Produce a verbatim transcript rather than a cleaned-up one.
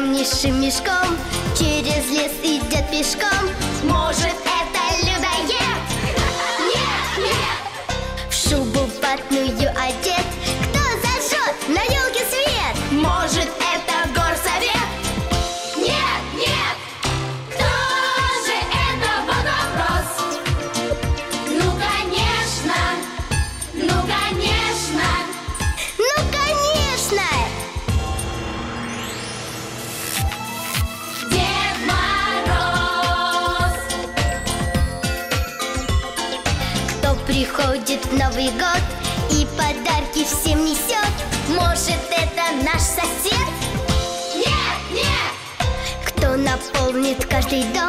огромнейшим мешком через лес идет пешком. Может, это людоед? Нет, нет! В шубу ватную одет. Кто зажжет на елке свет? Может, это горсовет? Нет, нет! Кто же это? Вот вопрос. Ну, конечно! Ну, конечно! Ну, конечно! Дед Мороз! Кто приходит в Новый год и подарки всем несет? Может, это наш сосед? Нет, нет! Кто наполнит каждый дом